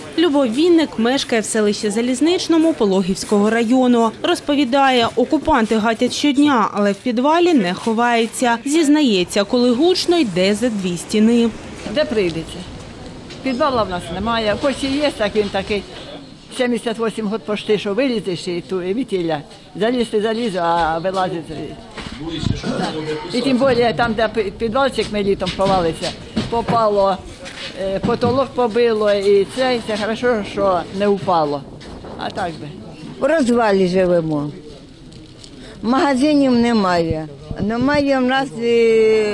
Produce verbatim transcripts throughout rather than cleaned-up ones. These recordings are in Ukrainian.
Любов Вінник мешкає в селищі Залізничному Пологівського району. Розповідає, окупанти гатять щодня, але в підвалі не ховається. Зізнається, коли гучно, йде за дві стіни. Де прийдеться? Підвала в нас немає. Хоч і є, так він такий. сімдесят вісім років пошти, що вилізеш і ту, і вітіля. Залізти залізу, а вилазити. І тим більше там, де підвалчик ми літом ховалися, попало, потолок побило, і це, це добре, що не впало. А так би. У розвалі живемо. Магазинів немає. Немає в нас і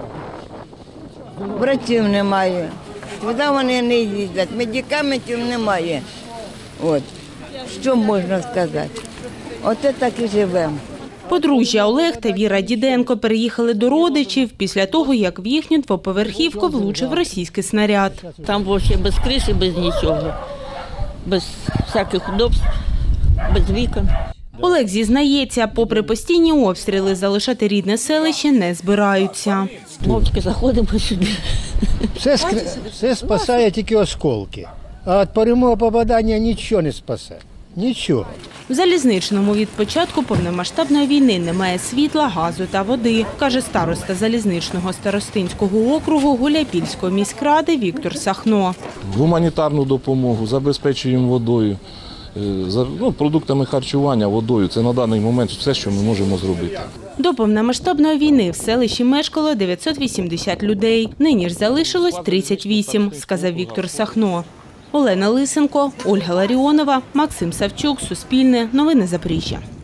врачів немає. Туди вони не їздять, медикаментів немає. От. Що можна сказати? Оце так і живемо. Подружжя Олег та Віра Діденко переїхали до родичів після того, як в їхню двоповерхівку влучив російський снаряд. Там взагалі без криші, без нічого, без всяких удобств, без вікон. Олег зізнається, попри постійні обстріли, залишати рідне селище не збираються. Мовчки заходимо сюди. Все, все спасає тільки осколки, а від прямого попадання нічого не спасе. Нічого. В Залізничному від початку повномасштабної війни немає світла, газу та води, каже староста Залізничного старостинського округу Гуляйпільської міськради Віктор Сахно. Гуманітарну допомогу забезпечуємо водою, ну, продуктами харчування, водою. Це на даний момент все, що ми можемо зробити. До повномасштабної війни в селищі мешкало дев'ятсот вісімдесят людей. Нині ж залишилось тридцять вісім, сказав Віктор Сахно. Олена Лисенко, Ольга Ларіонова, Максим Савчук, Суспільне, Новини Запоріжжя.